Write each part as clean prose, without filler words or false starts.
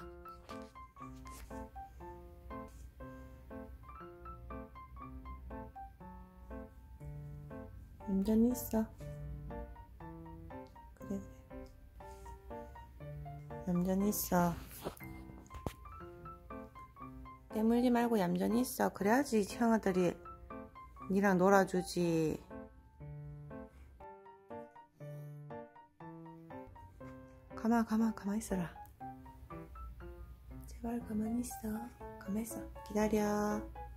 얌전히 있어. 그래. 얌전히 있어. 깨물지 말고 얌전히 있어. 그래야지 형아들이 니랑 놀아주지. 가만 있어라. 제발 가만히 있어. 가만히 있어. 기다려.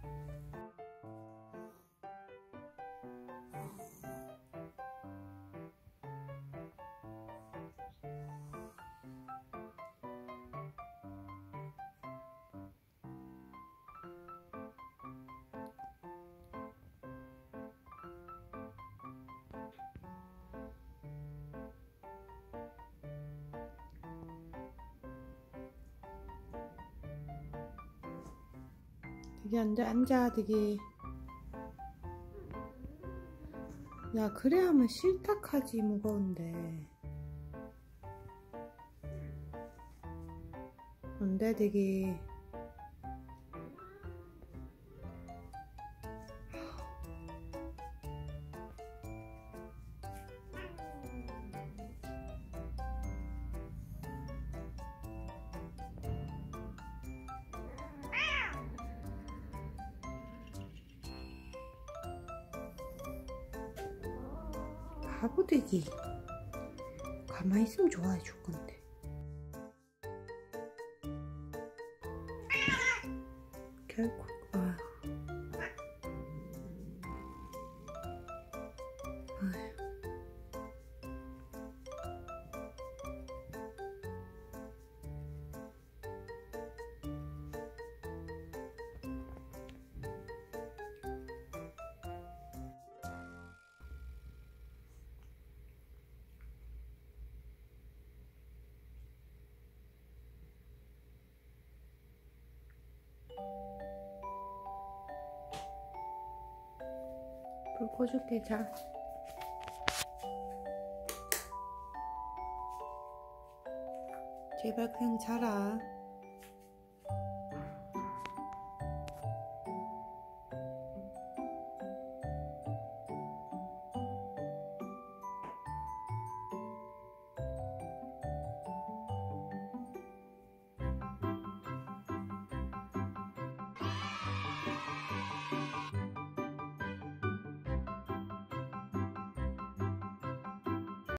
되게 앉아 되게. 야 그래 하면 싫다하지 무거운데. 안돼 되게. 바보되기. 가만히 있으면 좋아해 줄 건데. 결국 아휴. 불 꺼줄게. 자 제발 그냥 자라.